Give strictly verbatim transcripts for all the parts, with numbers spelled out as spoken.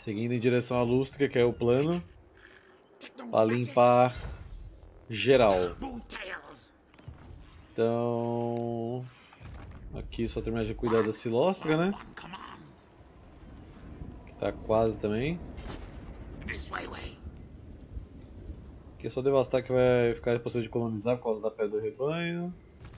Seguindo em direção à Lústria, que é o plano, para limpar geral. Então, aqui só terminar de cuidar da Silostra, né? Que tá quase também. Aqui é só devastar que vai ficar possível de colonizar por causa da Pedra do Rebanho.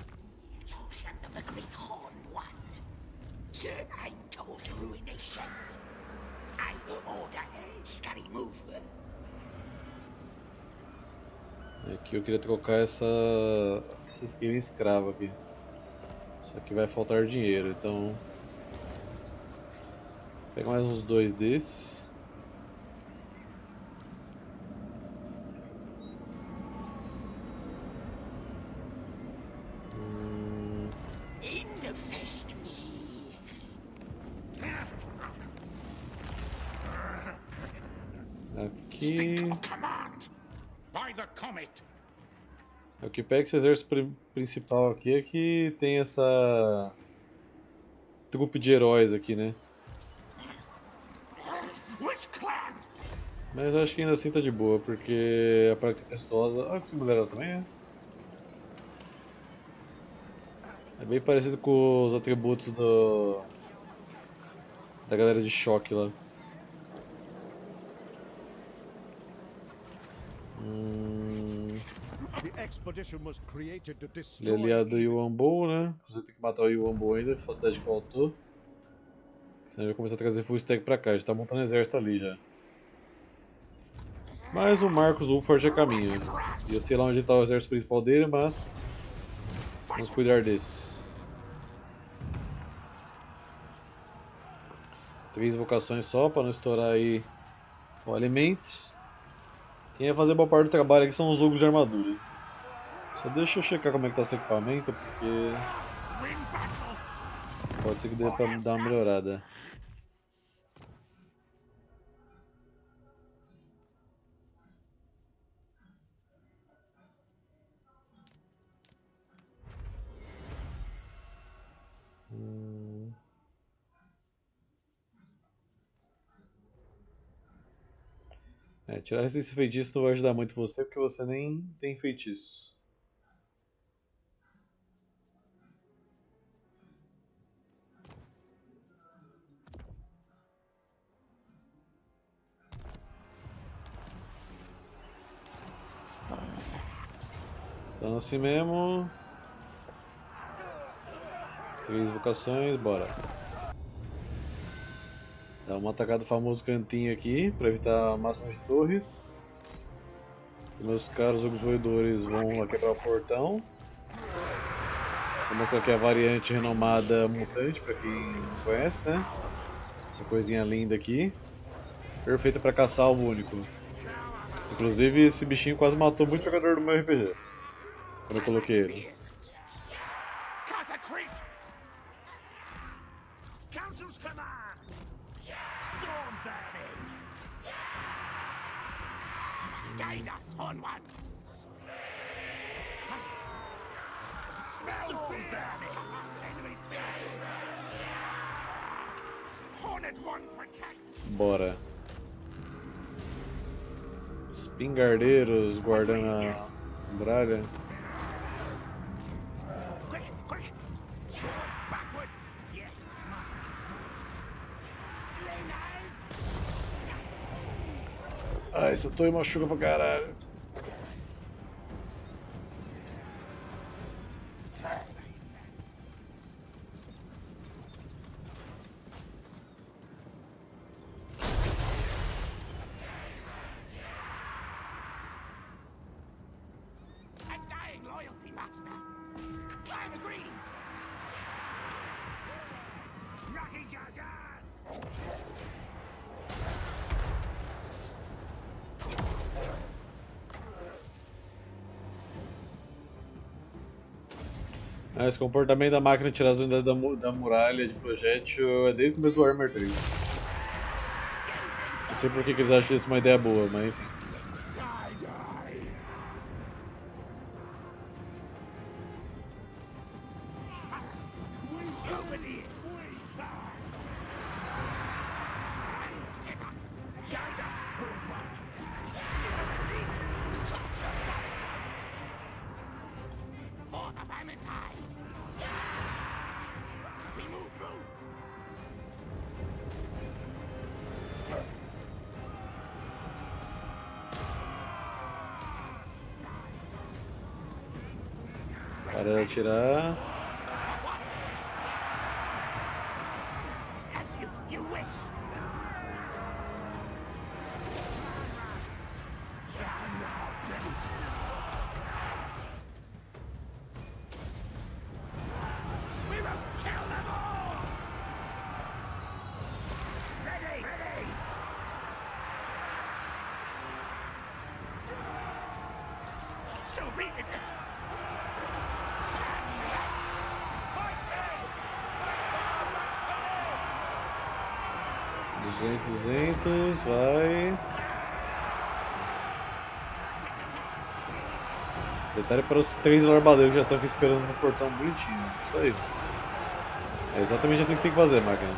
Aqui eu queria trocar essa, essa esquema escrava aqui. Só que vai faltar dinheiro, então... Vou pegar mais uns dois desses. Hum... Aqui... O que pega esse exército principal aqui é que tem essa trupe de heróis aqui, né? Mas acho que ainda assim tá de boa, porque a prática testosa... Ah, que esse mulherão também é. É bem parecido com os atributos do... da galera de choque lá. Hum... Ele é aliado do Yuan Bo, né? Você tem que matar o Yuan Bo ainda, facilidade que faltou. Senão ele vai começar a trazer full stack pra cá, já tá montando exército ali já. Mas o Marcos Ulford é caminho. E eu sei lá onde tá o exército principal dele, mas... vamos cuidar desse. Três vocações só, pra não estourar aí o alimento. Quem vai fazer boa parte do trabalho aqui são os ogros de armadura. Só deixa eu checar como é que tá seu equipamento, porque... pode ser que dê pra dar uma melhorada. Hum... É, tirar resistência feitiço não vai ajudar muito você, porque você nem tem feitiço. Então assim mesmo. Três vocações, bora. Dá uma atacada do famoso cantinho aqui, para evitar o máximo de torres. Meus caros ogros roedores vão lá quebrar o portão. Só mostrar aqui a variante renomada mutante, para quem não conhece, né? Essa coisinha linda aqui. Perfeita para caçar alvo único. Inclusive esse bichinho quase matou muito jogador do meu R P G. Quando eu coloquei ele. Bora. Espingardeiros guardando a muralha. Ah, essa torre machuca pra caralho. Ah, esse comportamento da máquina de tirar as unidades da, mu da muralha de projétil é desde o começo do Warhammer três. Não sei por que, que eles acham isso uma ideia boa, mas enfim. Área de atirar. duzentos, duzentos, vai. Detalhe para os três alarbadeiros que já estão aqui esperando no portão bonitinho. Isso aí. É exatamente assim que tem que fazer, máquina.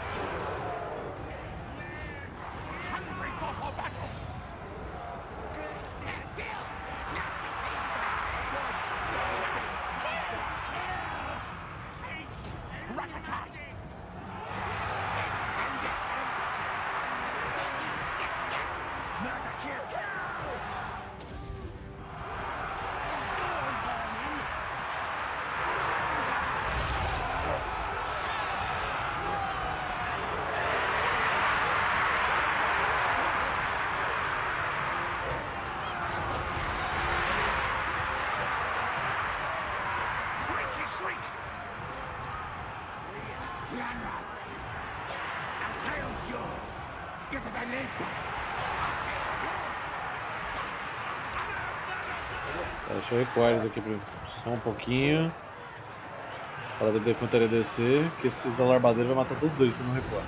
Tá, deixa eu recuar eles aqui só um pouquinho. Para a infantaria descer, que esses alarbadeiros vão matar todos eles se não recuar.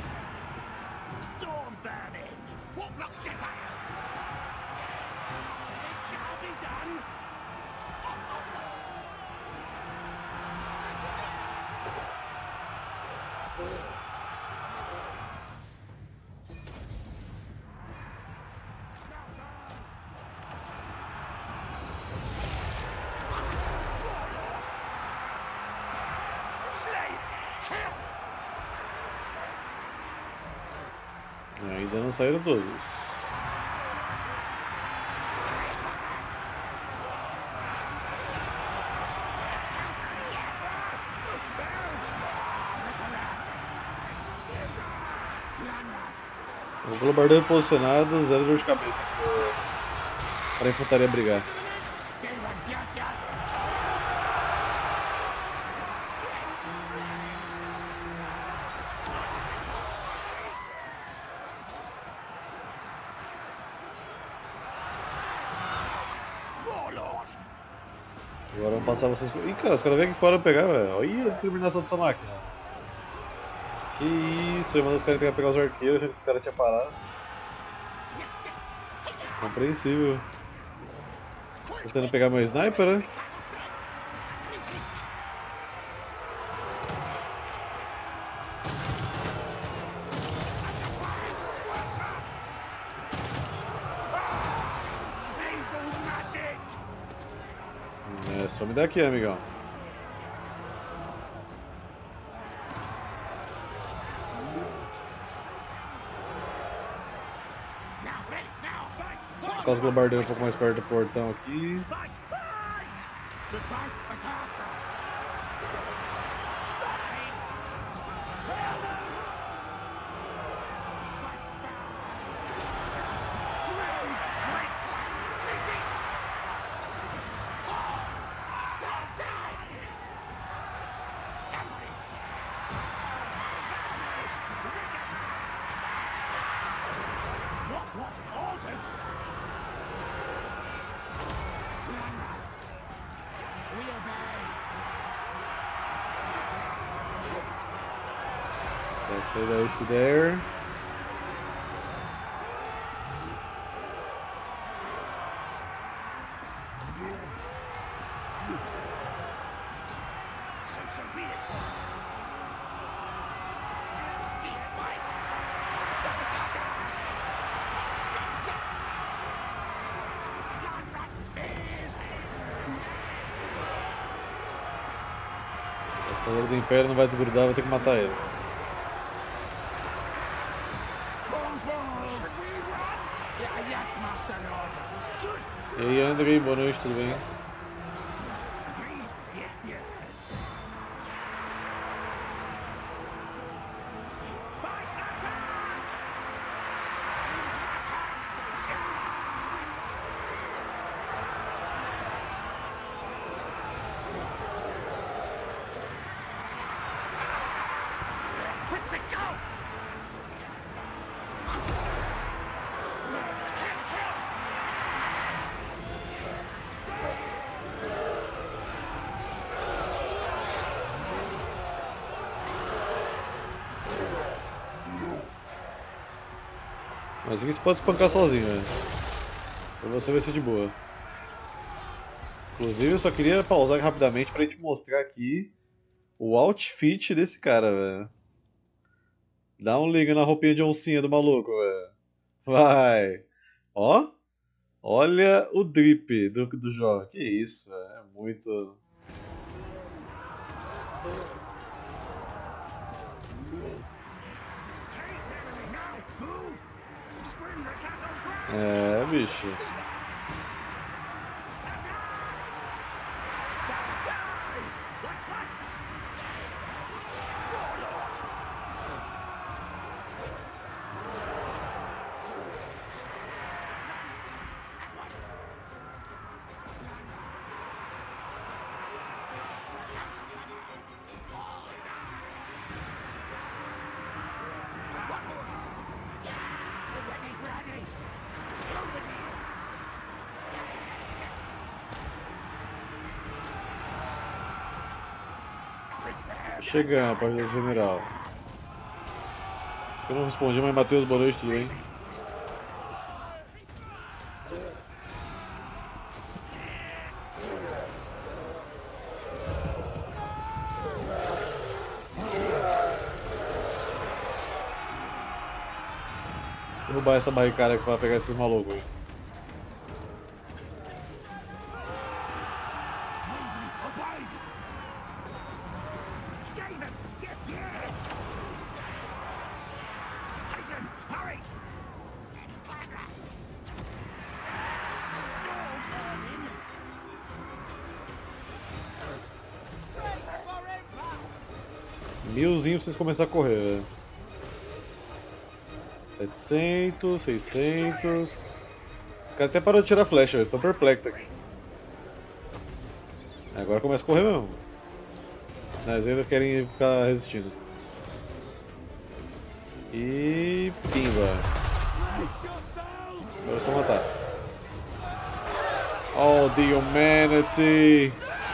Ainda não saíram todos. O bombardeiro posicionado, zero dor de cabeça para a infantaria brigar. Agora vamos passar vocês. Ih, cara, os caras vêm aqui fora pegar, velho. Olha a determinação dessa máquina. Que isso, eu mandei os caras tentar pegar os arqueiros, achando que os caras tinham parado. Compreensível. Tô tentando pegar meu sniper, né? É, some daqui, amigão. Vou os bombardeiros um pouco mais perto do portão aqui. So those there. Esse cavaleiro do Império não vai desgrudar, vai ter que matar ele. E aí, Andrei, boa noite, tudo bem? Mas aqui você pode espancar sozinho, velho. Pra você vai ser de boa. Inclusive, eu só queria pausar rapidamente pra gente mostrar aqui o outfit desse cara, velho. Dá um liga na roupinha de oncinha do maluco, velho. Vai. Ó. Olha o drip do, do jogo. Que isso, velho. É muito... É, bicho. Chegando, Partido General. Acho que eu não respondi, mas Matheus, boa noite, tudo bem? Vou derrubar essa barricada aqui pra pegar esses malucos aí. Milzinho pra vocês começarem a correr, velho. setecentos, seiscentos... Os caras até pararam de tirar flecha, velho. Estão perplexos aqui. Agora começa a correr mesmo. Mas ainda querem ficar resistindo. E... pimba. Agora é só matar. Oh, the humanity!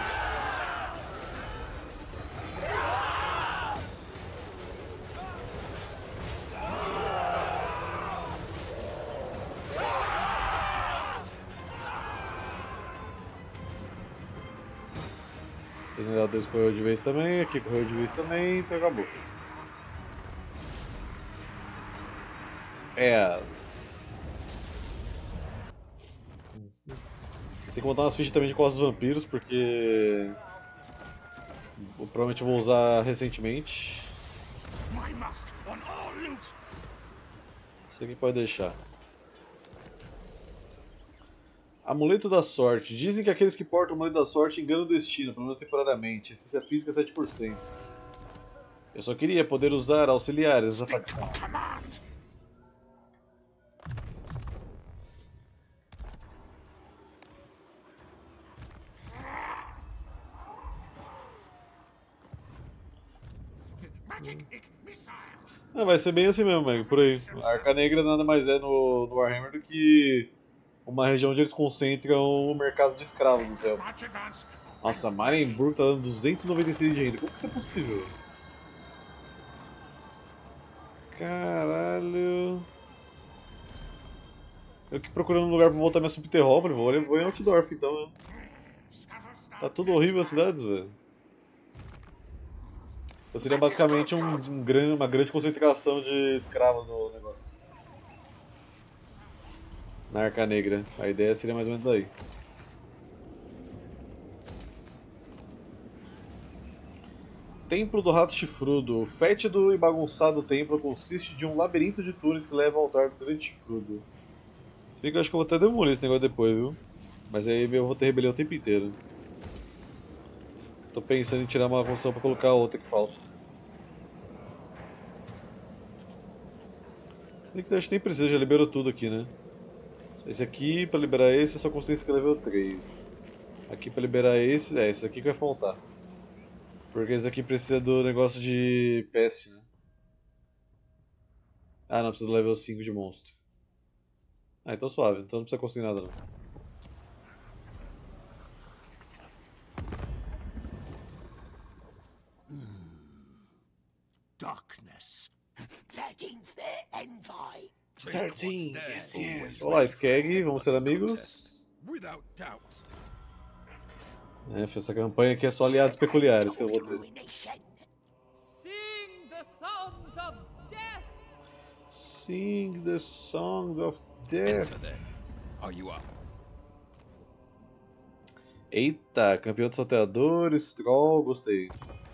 O general deles correu de vez também, aqui correu de vez também, então acabou. É. Tem que montar umas fichas também de costas dos vampiros, porque eu provavelmente vou usar recentemente. Isso aqui pode deixar. Amuleto da sorte. Dizem que aqueles que portam o amuleto da sorte enganam o destino, pelo menos temporariamente. Assistência física sete por cento. Eu só queria poder usar auxiliares dessa facção. Ah, vai ser bem assim mesmo, Meg, por aí. A Arca Negra nada mais é no, no Warhammer do que uma região onde eles concentram o mercado de escravos do céu. Nossa, Marienburg tá dando duzentos e noventa e seis de renda. Como que isso é possível? Caralho. Eu aqui procurando um lugar pra voltar minha subterrópole, vou, vou em Altdorf então, né? Tá tudo horrível as cidades, velho. Então seria basicamente um, um grande, uma grande concentração de escravos no negócio. Na Arca Negra. A ideia seria mais ou menos aí. Templo do Rato Chifrudo. O fétido e bagunçado templo consiste de um labirinto de túneis que leva ao altar do grande chifrudo. Se que eu acho que eu vou até demolir esse negócio depois, viu? Mas aí eu vou ter rebelião o tempo inteiro. Tô pensando em tirar uma construção pra colocar a outra que falta. Acho que nem precisa, já liberou tudo aqui, né? Esse aqui, pra liberar esse, é só construir esse aqui level três. Aqui pra liberar esse, é, esse aqui que vai faltar. Porque esse aqui precisa do negócio de peste, né? Ah, não, precisa do level cinco de monstro. Ah, então suave, então não precisa construir nada não. Darkness. Thirteenth envy. treze, yes, yes. Olá, Skeg, vamos ser amigos. É, essa campanha aqui é só aliados peculiares que eu vou ter. Sing the songs of death. Sing the songs of death. Eita, campeão de salteadores, troll, gostei.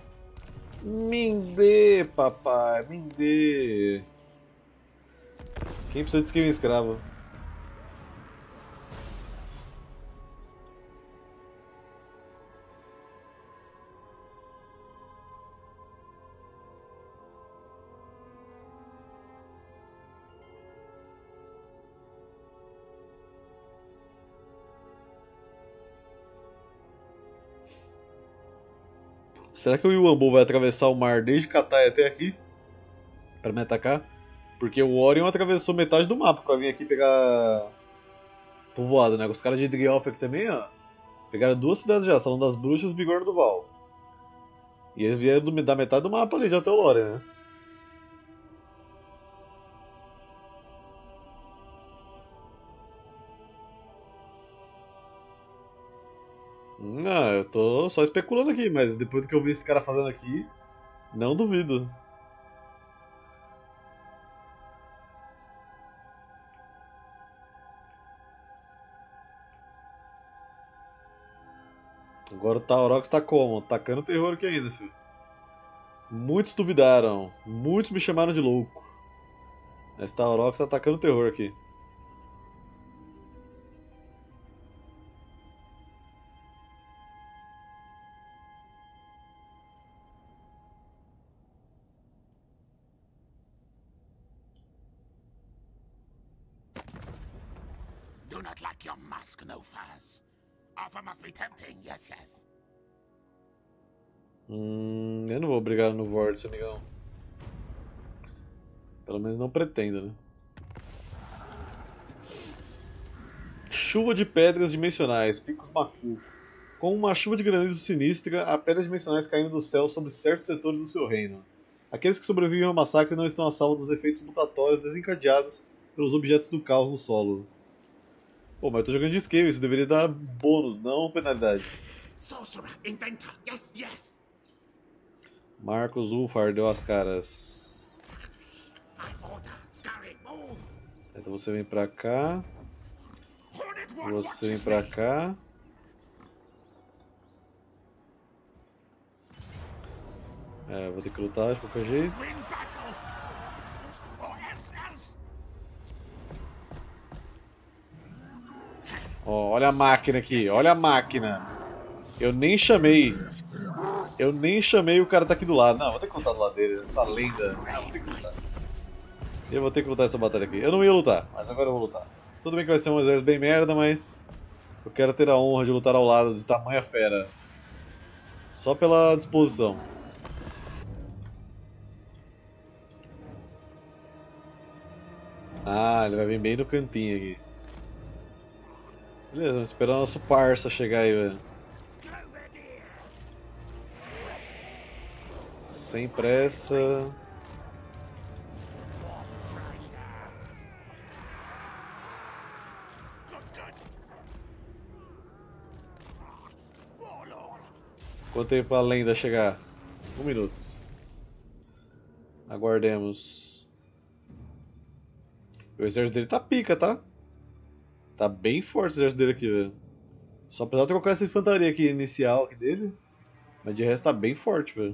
Minde, papai, Minde. Quem precisa de esquiva escravo? Será que o Yuambo vai atravessar o mar desde Katai até aqui? Pra me atacar? Porque o Orion atravessou metade do mapa pra vir aqui pegar povoado, né? Os caras de Idrioth aqui também, ó. Pegaram duas cidades já, Salão das Bruxas e Bigorna do Val. E eles vieram do, da metade do mapa ali, já até o Lore, né? Não, eu tô só especulando aqui, mas depois do que eu vi esse cara fazendo aqui, não duvido. Agora o Taurox tá como? Tacando terror aqui ainda, filho. Muitos duvidaram, muitos me chamaram de louco. Mas Taurox tá atacando terror aqui. Do not like your mask, no faz. Offer must be tempting, yes, yes. Hum, eu não vou brigar no Vortex, amigão. Pelo menos não pretendo, né? Chuva de pedras dimensionais, Picos Maku. Com uma chuva de granizo sinistra, há pedras dimensionais caindo do céu sobre certos setores do seu reino. Aqueles que sobrevivem ao massacre não estão a salvo dos efeitos mutatórios desencadeados pelos objetos do caos no solo. Pô, mas eu tô jogando de escape, isso deveria dar bônus, não penalidade. Sorcerer, inventor, yes, yes. Marcos Ulfar deu as caras. Então você vem pra cá. Você vem pra cá. É, vou ter que lutar de qualquer jeito. Ó, olha a máquina aqui, olha a máquina. Eu nem chamei. Eu nem chamei, o cara tá aqui do lado. Não, vou ter que lutar do lado dele, essa lenda. Não, vou ter que lutar. Eu vou ter que lutar essa batalha aqui. Eu não ia lutar, mas agora eu vou lutar. Tudo bem que vai ser um exército bem merda, mas eu quero ter a honra de lutar ao lado de tamanha fera. Só pela disposição. Ah, ele vai vir bem no cantinho aqui. Beleza, vamos esperar o nosso parça chegar aí, velho. Sem pressa. Quanto tempo pra lenda chegar? Um minuto. Aguardemos. O exército dele tá pica, tá? Tá bem forte o exército dele aqui, velho. Só precisar trocar essa infantaria aqui inicial aqui dele. Mas de resto tá bem forte, velho.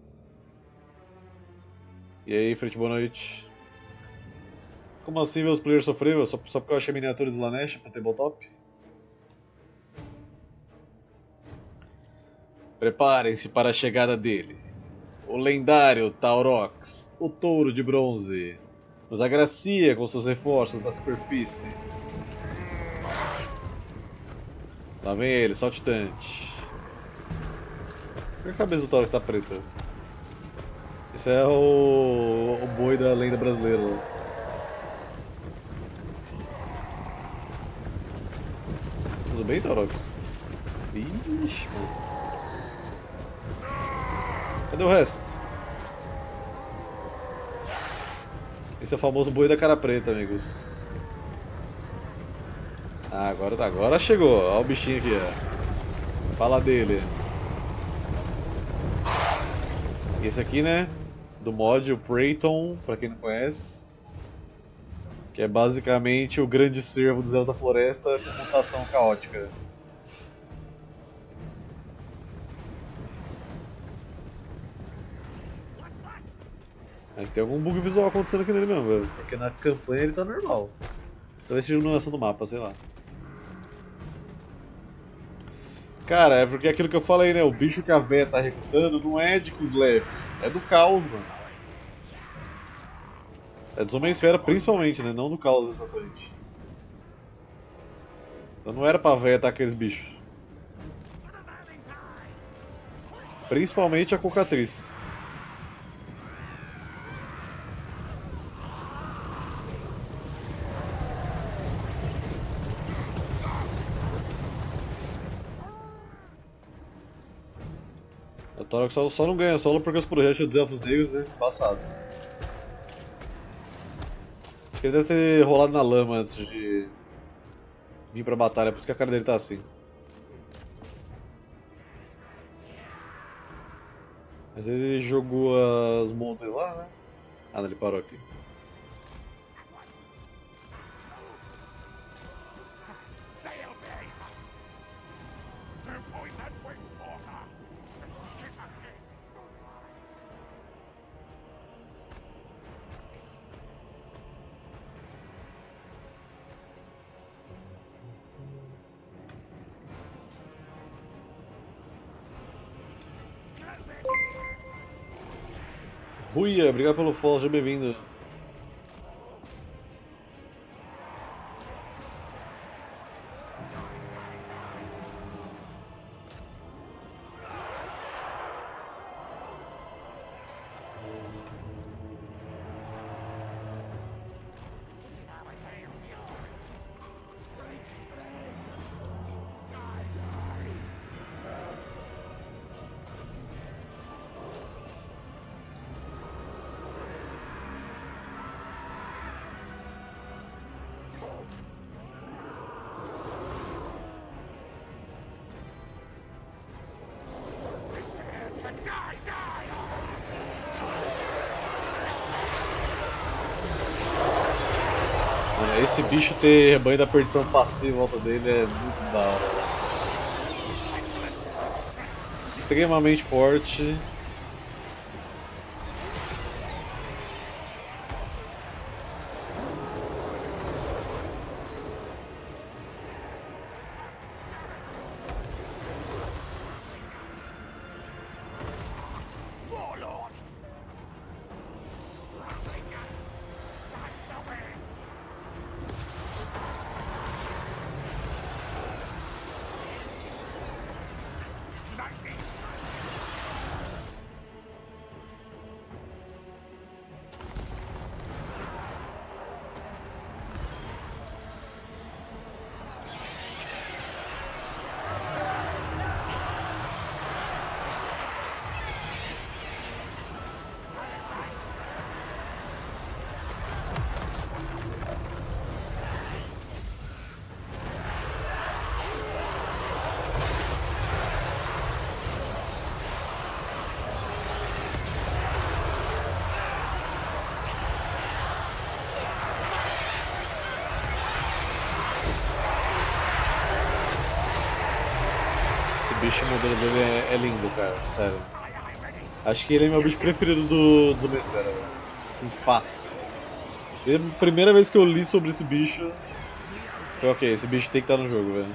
E aí, frente, boa noite. Como assim ver os players sofrer, velho? Só, só porque eu achei a miniatura de Slanesh pra tabletop? Preparem-se para a chegada dele. O lendário Taurox, o touro de bronze. Nos agracia com seus reforços da superfície. Lá vem ele, saltitante. Por que a cabeça do Taurox tá preta? Esse é o, o boi da lenda brasileira. Tudo bem, Taurox? Ixi, mano. Cadê o resto? Esse é o famoso boi da cara preta, amigos. Ah, agora, agora chegou. Olha o bichinho aqui, ó. Fala dele. Esse aqui, né? Do mod, o Praeton, pra quem não conhece. Que é basicamente o grande cervo dos Elfos da Floresta com mutação caótica. Mas tem algum bug visual acontecendo aqui nele mesmo, velho. Porque na campanha ele tá normal. Talvez seja iluminação do mapa, sei lá. Cara, é porque é aquilo que eu falei, né? O bicho que a véia tá recrutando não é de Kislev, é do caos, mano. É dos Homem-Esfera principalmente, né? Não do caos exatamente. Então não era pra véia atacar aqueles bichos. Principalmente a Cocatriz. O Torok só, só não ganha solo porque os projetos dos Elfos Negros, né? Passado. Acho que ele deve ter rolado na lama antes de vir pra batalha, por isso que a cara dele tá assim. Mas ele jogou as monstros lá, né? Ah, não, ele parou aqui. Ruia, obrigado pelo follow, seja bem-vindo. Esse bicho ter rebanho da perdição passiva em volta dele é muito da hora. Extremamente forte. O bicho modelo dele é, é lindo, cara, sério. Acho que ele é meu bicho preferido do, do Homem-Esfera, velho. Assim, fácil. E a primeira vez que eu li sobre esse bicho, foi ok, esse bicho tem que estar no jogo, velho.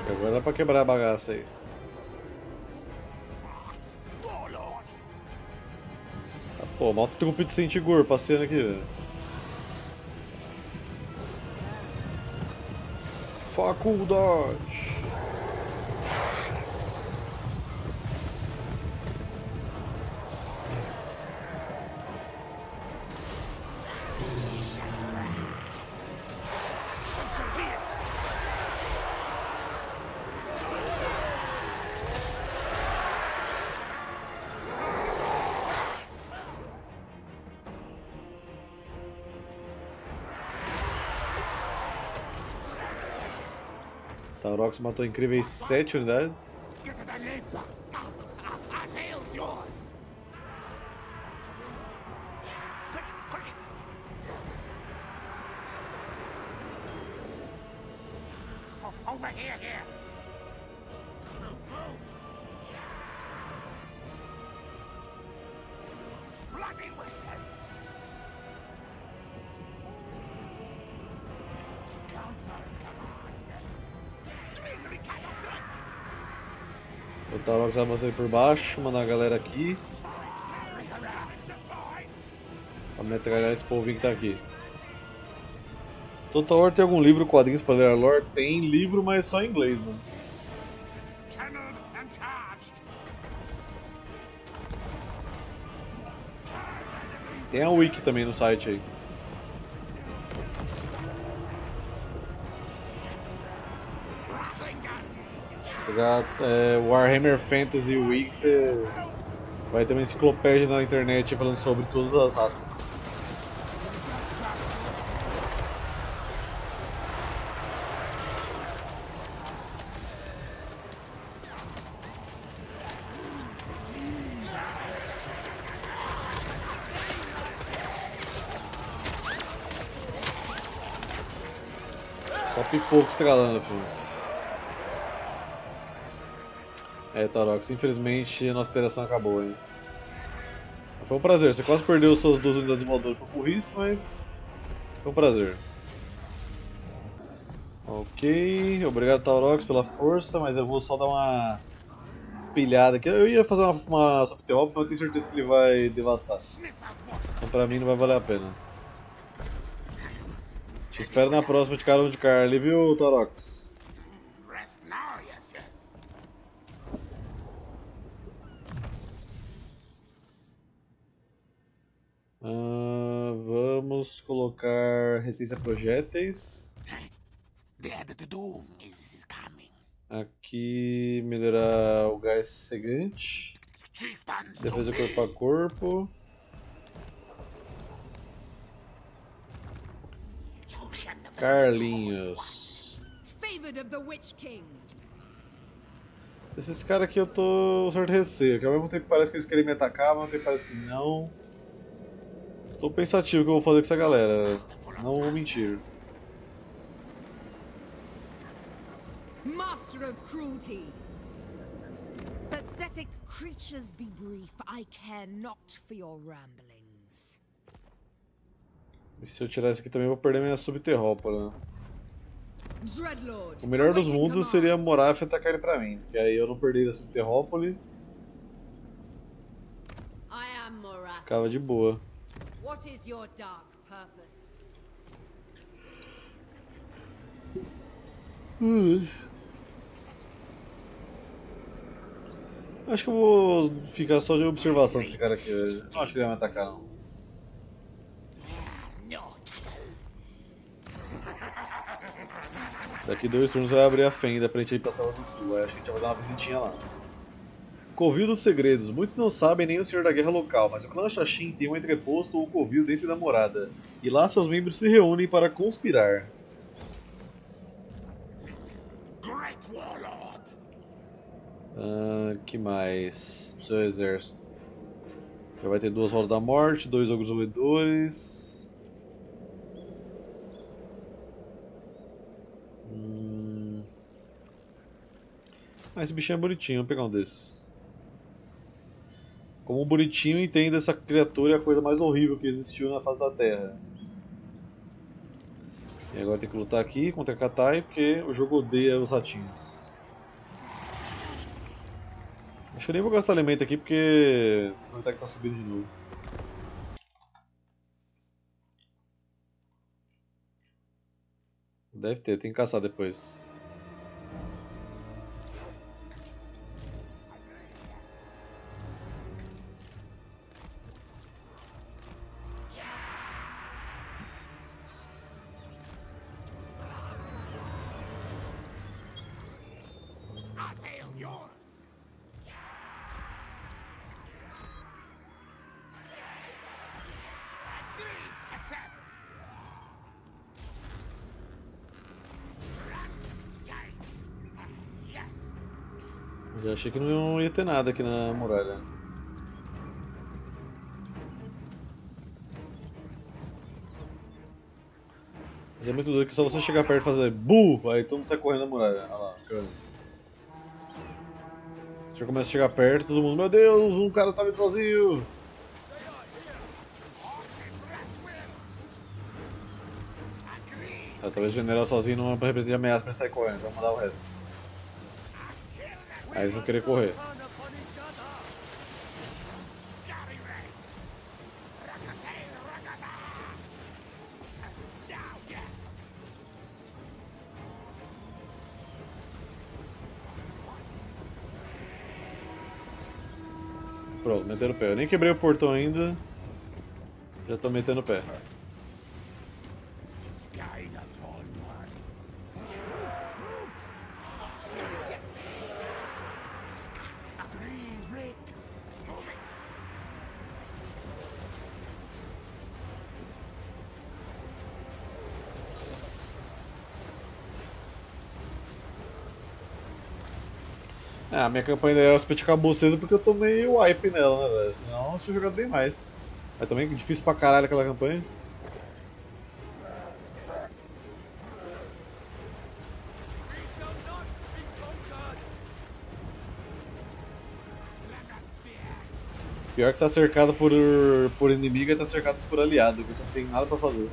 Acho que agora dá pra quebrar a bagaça aí. Tá, pô, mal trupe de Sentigor passeando aqui, velho. Faculdade. Taurox matou incríveis sete unidades. Get to the lid. Our tail's yours. Quick, quick. O- over here, here. Move. Bloody whistlers. Council's command. Extremely catastrophic. O Taurox avança aí por baixo, mandar a galera aqui pra metralhar esse povinho que tá aqui. Total War tem algum livro, quadrinhos pra ler a lore? Tem livro, mas só em inglês, mano. Channeled and charged. Tem a wiki também no site aí. Rattling gun. Jogar é, Warhammer Fantasy Wiki, você vai ter uma enciclopédia na internet falando sobre todas as raças. Só pipoco estralando, filho. É, Taurox, infelizmente a nossa interação acabou, hein. Foi um prazer, você quase perdeu suas duas unidades voadoras por burrice, mas foi um prazer. Ok, obrigado Taurox pela força, mas eu vou só dar uma pilhada aqui. Eu ia fazer uma, uma subterrop, mas eu tenho certeza que ele vai devastar. Então pra mim não vai valer a pena. Te espero na próxima de Carão de Carly, viu, Taurox? Rest now, yes, yes. Ah, vamos colocar resistência a projéteis. The head of the doom is, is, is coming. Aqui melhorar o gás cegante. Chieftains, Defesa to corpo a corpo. Carlinhos. Favored of the Witch King. Esses caras aqui eu tô um certo receio, que ao mesmo tempo parece que eles querem me atacar, ao mesmo tempo parece que não. Estou pensativo o que eu vou fazer com essa galera, não vou mentir. Master of cruelty. Pathetic creatures, be brief. I care not for your ramblings. E se eu tirar isso aqui também eu vou perder minha subterrópola. Dreadlord. O melhor dos awaiting mundos command. seria a Moraph atacar ele pra mim, que aí eu não perderia a subterrópole, I am Morath. ficava de boa. What is your dark purpose? Hum. Acho que eu vou ficar só de observação desse cara aqui, velho. Não acho que ele vai me atacar, não. Daqui dois turnos vai abrir a fenda pra gente ir pra Sala do Sul. Aí acho que a gente vai fazer uma visitinha lá. Covil dos Segredos. Muitos não sabem nem o Senhor da Guerra local, mas o clã Xaxim tem um entreposto ou covil dentro da morada. E lá seus membros se reúnem para conspirar. Great warlord. Ah, que mais? Seu exército. Já vai ter duas rodas da morte, dois ogros roedores. Hum... Ah, esse bichinho é bonitinho, vou pegar um desses. Como um bonitinho, entenda essa criatura é a coisa mais horrível que existiu na face da Terra. E agora tem que lutar aqui contra a Katai, porque o jogo odeia os ratinhos. Acho que eu nem vou gastar alimento aqui porque aproveitar que tá subindo de novo. Deve ter, tem que caçar depois. Já achei que não ia ter nada aqui na muralha. Mas é muito doido que só você chegar perto e fazer BU! Aí todo mundo sai correndo na muralha. Olha lá, cara. Você começa a chegar perto, todo mundo, meu Deus, um cara tá vindo sozinho! Tá, talvez o general sozinho não represente de ameaça pra sair correndo, então vamos mandar o resto. Aí eles vão querer correr. Pronto, metendo o pé. Eu nem quebrei o portão ainda. Já tô metendo o pé. Ah, a minha campanha da Elspeth acabou cedo porque eu tomei o wipe nela, né, velho? Senão eu tinha jogado bem mais. Mas também é difícil pra caralho aquela campanha. Pior que tá cercado por, por inimigo e tá cercado por aliado, que você não tem nada pra fazer.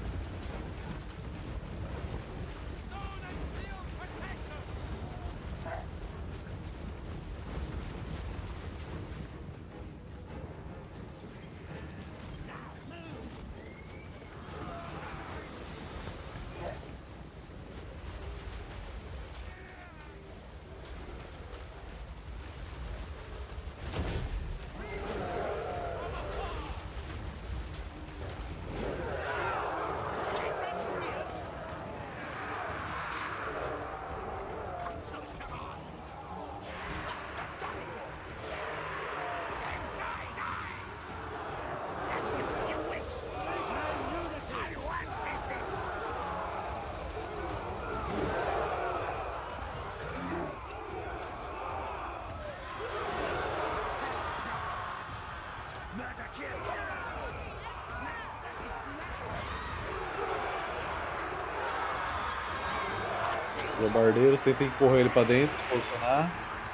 Os bombardeiros tentem correr ele pra dentro, se posicionar.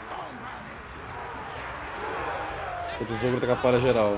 Enquanto o Zogro taca a palha geral.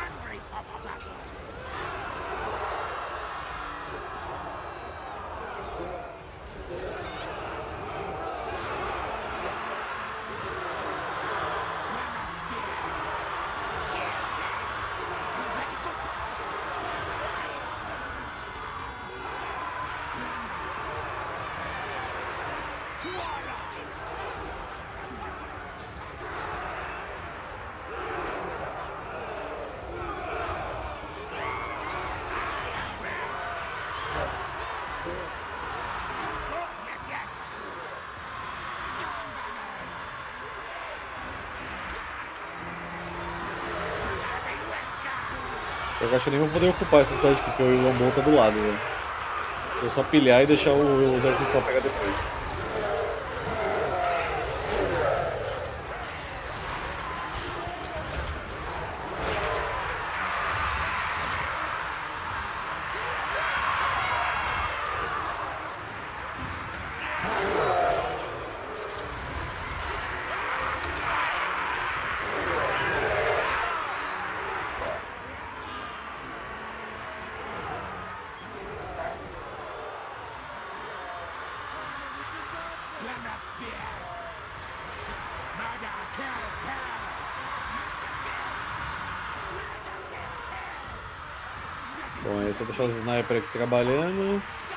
Eu acho que nem vou poder ocupar essa cidade aqui, porque o Lombo tá do lado, velho. Vou só pilhar e deixar o exército principal pegar depois. Bom, é só deixar os snipers aqui trabalhando.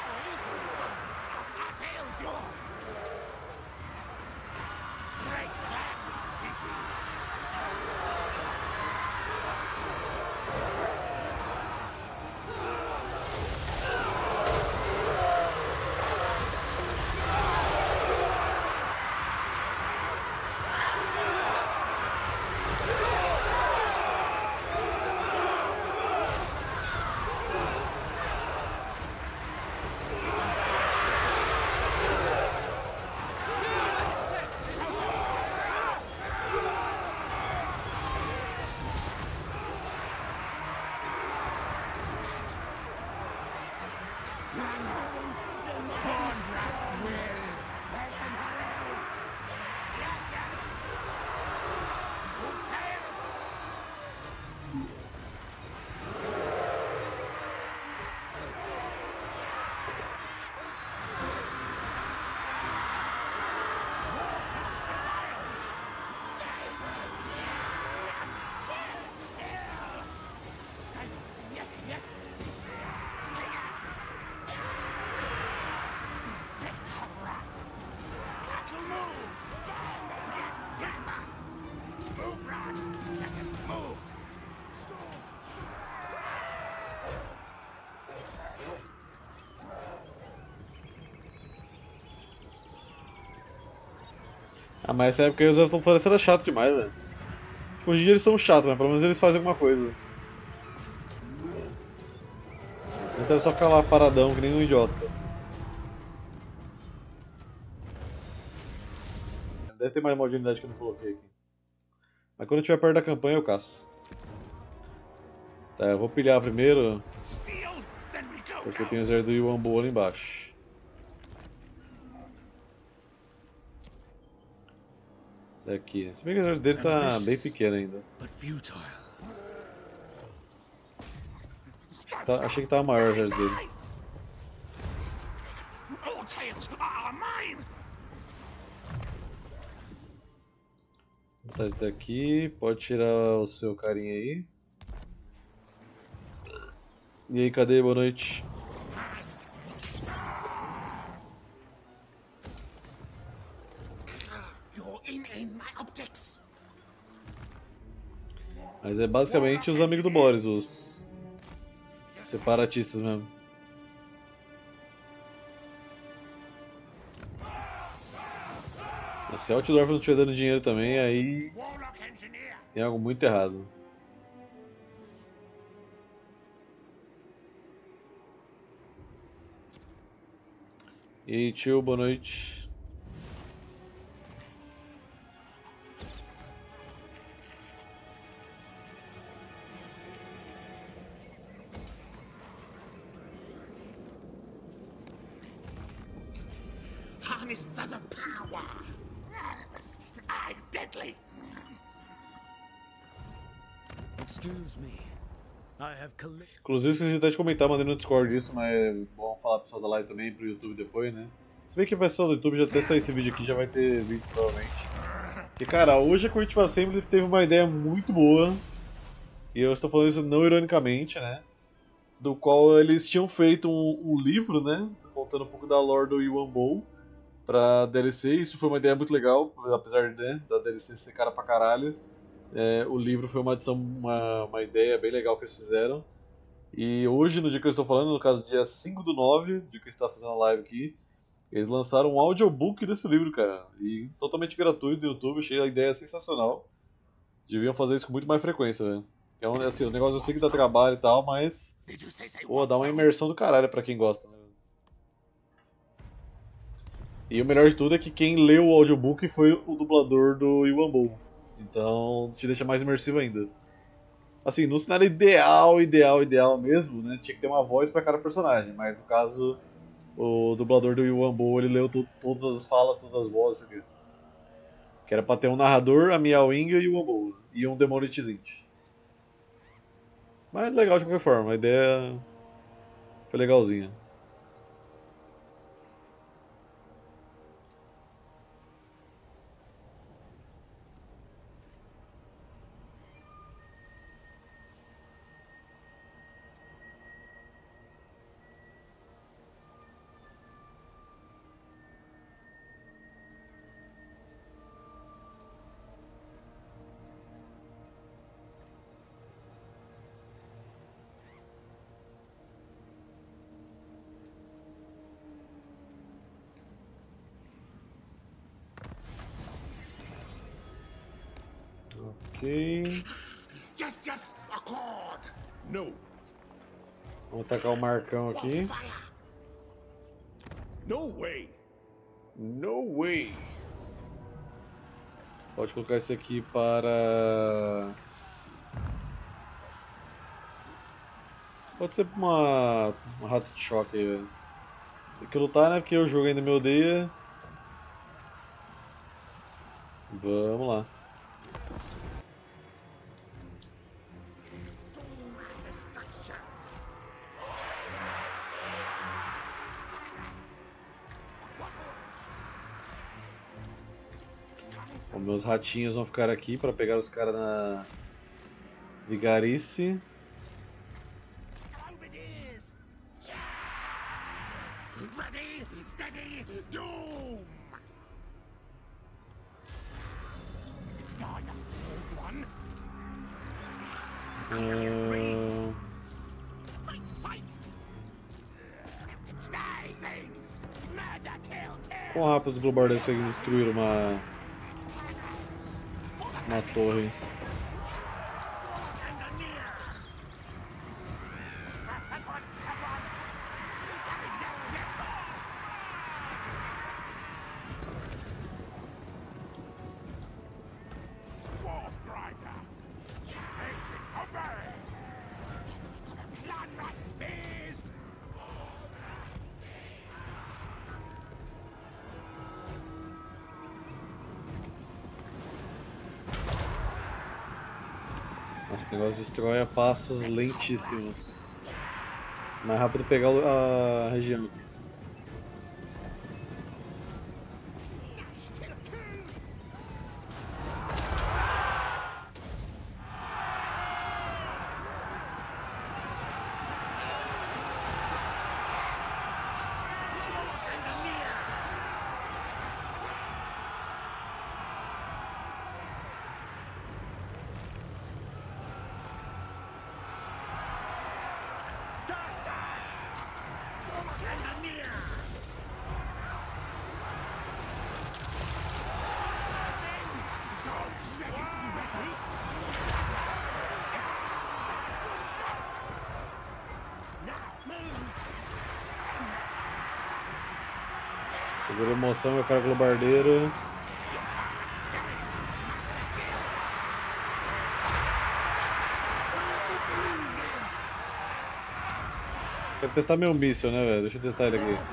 Ah, mas essa época aí os elfos da floresta era chato demais, velho. Tipo, hoje em dia eles são chatos, mas pelo menos eles fazem alguma coisa. Antes era só ficar lá paradão, que nem um idiota. Deve ter mais mod de unidade que eu não coloquei aqui. Mas quando eu estiver perto da campanha eu caço. Tá, eu vou pilhar primeiro. Porque eu tenho o exército do Yuan-Bo ali embaixo. Daqui. Se bem que o exército dele tá bem pequeno ainda. Tá, achei que tava maior o exército dele. Vou botar esse daqui. Pode tirar o seu carinha aí. E aí, cadê? Boa noite. Mas é basicamente os amigos do Boris, os separatistas mesmo. Se Altdorf não estiver dando dinheiro também, aí tem algo muito errado. E aí, tio, boa noite. Harness the power. I'm deadly. Excuse me. I have collected. Inclusive, esqueci até de comentar, mandei no Discord isso, mas é bom falar pro pessoal da live também, pro YouTube depois, né? Se bem que o pessoal do YouTube já até sair esse vídeo aqui já vai ter visto provavelmente. E cara, hoje a Creative Assembly teve uma ideia muito boa, e eu estou falando isso não ironicamente, né? Do qual eles tinham feito um, um livro, né? Contando um pouco da lore do Yuan-Bo pra D L C. Isso foi uma ideia muito legal, apesar, né, da D L C ser cara pra caralho. É, o livro foi uma adição, uma, uma ideia bem legal que eles fizeram. E hoje, no dia que eu estou falando, no caso dia cinco do nove, dia que a gente está fazendo a live aqui, eles lançaram um audiobook desse livro, cara. E totalmente gratuito no YouTube, achei a ideia sensacional. Deviam fazer isso com muito mais frequência, velho. É um, assim, o negócio eu sei que dá trabalho e tal, mas pô, dá uma imersão do caralho pra quem gosta, né? E o melhor de tudo é que quem leu o audiobook foi o dublador do Yuan-Bo. Então te deixa mais imersivo ainda. Assim, no cenário ideal, ideal, ideal mesmo, né? Tinha que ter uma voz pra cada personagem, mas no caso, o dublador do Yuan-Bo, ele leu to todas as falas, todas as vozes aqui. Que era pra ter um narrador, a Miao Ying e o Yuan-Bo. E um Demônio Tzint. Mas legal de qualquer forma, a ideia foi legalzinha. Ok. Yes, yes, accord. No. Vamos tacar o Marcão aqui. Fire. No way. No way! Pode colocar esse aqui para... Pode ser uma, uma rato de choque aí, velho. Tem que lutar, né? Porque o jogo ainda me odeia. Vamos lá. Bom, meus ratinhos vão ficar aqui para pegar os caras na vigarice. Ready, steady, doom! Uh... Fight, fight! Die, things! Murder, kill, kill! Quão rápido os Globarders conseguem destruir uma... uma torre? Esse negócio destrói a passos lentíssimos. Mais rápido pegar a região. Segura a emoção, meu cara globardeiro. Quero testar meu míssil, né, velho? Deixa eu testar ele aqui.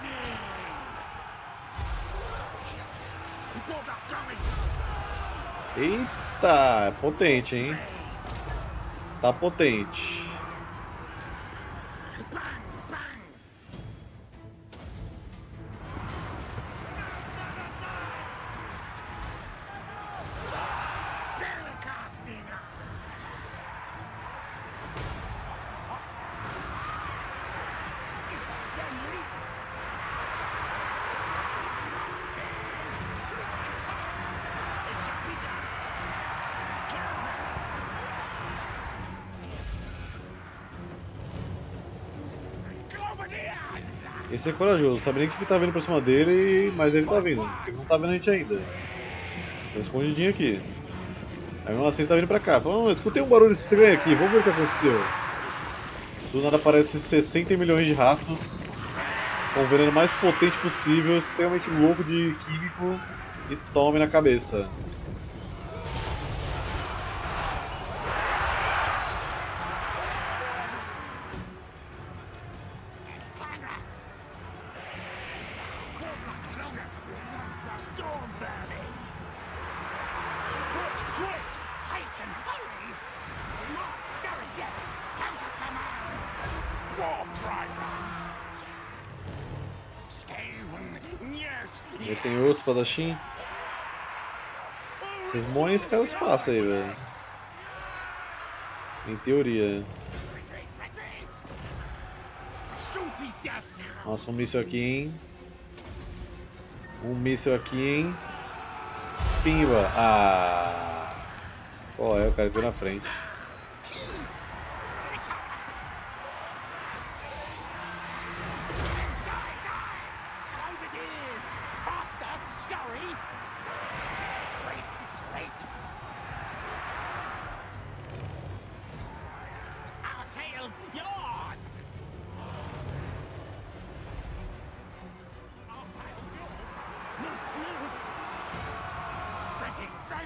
Eita, é potente, hein? Tá potente. Esse é corajoso, sabe nem o que tá vindo pra cima dele, mas ele tá vindo. Ele não tá vendo a gente ainda. Tô escondidinho aqui. Aí mesmo assim ele tá vindo pra cá. Falando, escutei um barulho estranho aqui, vamos ver o que aconteceu. Do nada aparece sessenta milhões de ratos com o veneno mais potente possível, extremamente louco de químico, e tome na cabeça. Ele tem outro espadachim. Esses moem esses caras fáceis aí, velho. Em teoria. Nossa, um míssil aqui, hein? Um míssil aqui, hein? Pimba! Ah! Qual é? O cara veio na frente.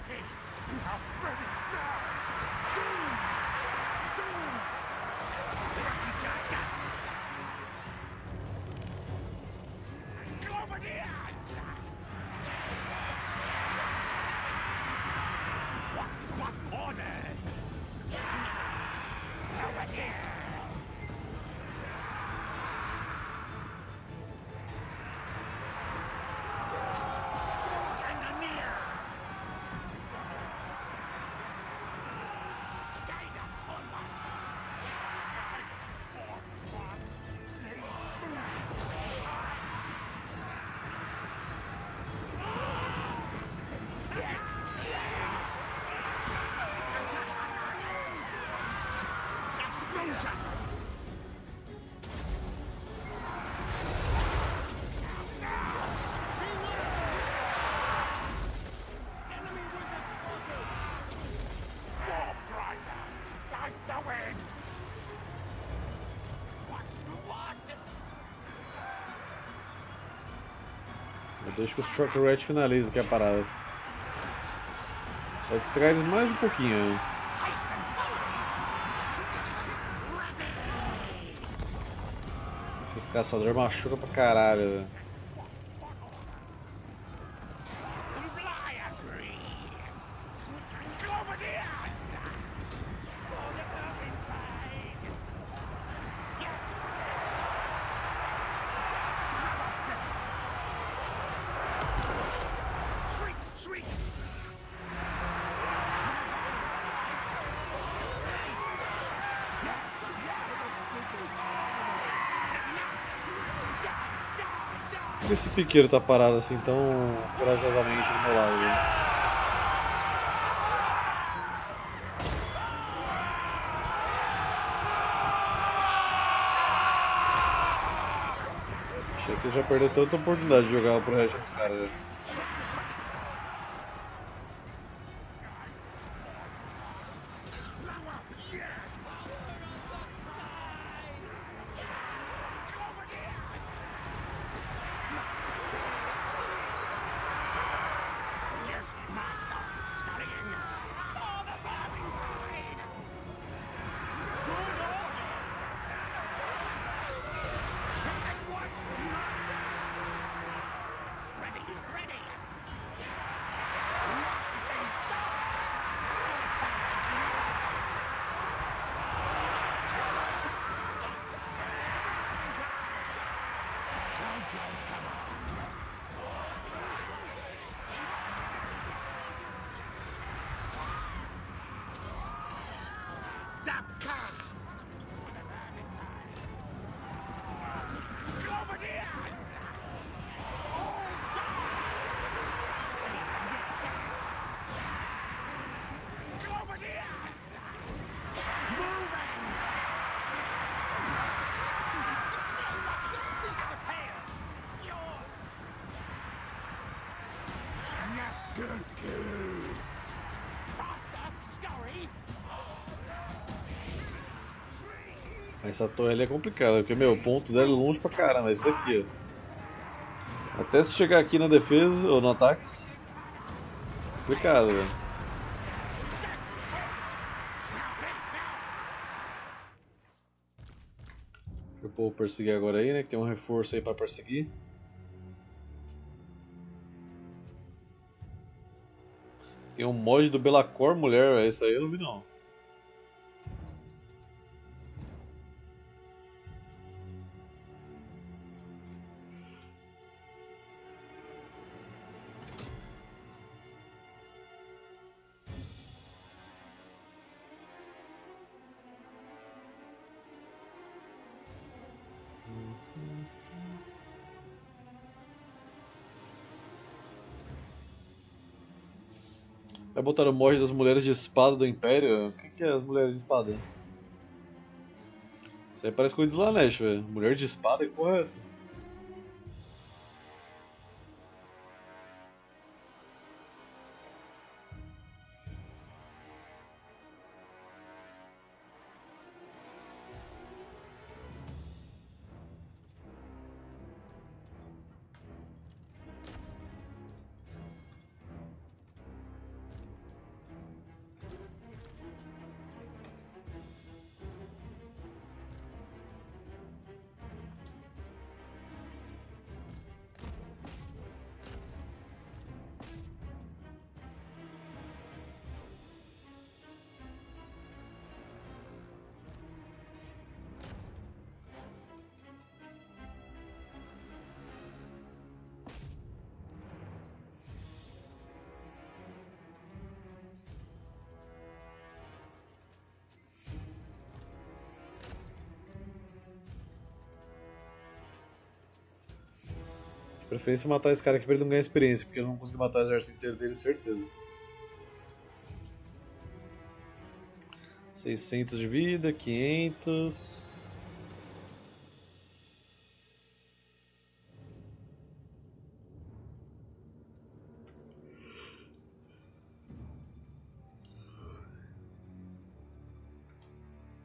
Deixa que o Shockrat finalize aqui a parada. Só distrai eles mais um pouquinho. Né? Esses caçadores machucam pra caralho. Véio. Por que esse piqueiro tá parado assim tão corajosamente do meu lado? Né? Achei que você já perdeu tanta oportunidade de jogar pro resto dos caras. Né? Essa torre ali é complicada, porque meu, o ponto dela é longe pra caramba, esse daqui, ó. Até se chegar aqui na defesa, ou no ataque, complicado, velho. Deixa o povo perseguir agora aí, né, que tem um reforço aí pra perseguir. Tem um mod do Belacor mulher, véio. Esse aí eu não vi não. Vai botar o mod das mulheres de espada do Império? O que, que é as mulheres de espada? Isso aí parece coisa de Slanesh, velho. Mulher de espada? Que porra é essa? Preferência matar esse cara aqui pra ele não ganhar experiência, porque eu não consegui matar o exército inteiro dele, certeza. seiscentos de vida, quinhentos.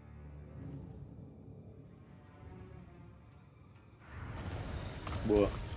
Boa.